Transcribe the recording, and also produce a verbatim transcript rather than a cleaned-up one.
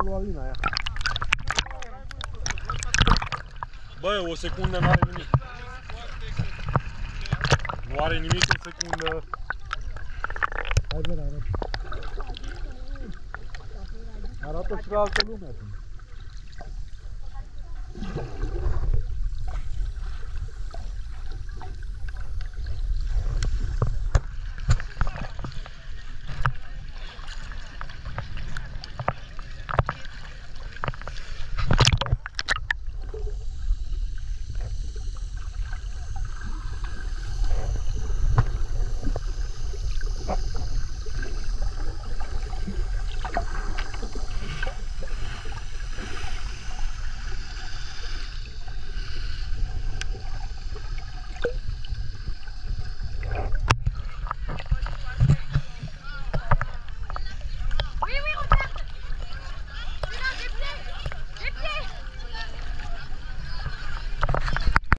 lui Alina aia. Bă, o secundă n-are nimic. Nu are nimic în secundă. Hai bine, arată. Arată și la altă lume.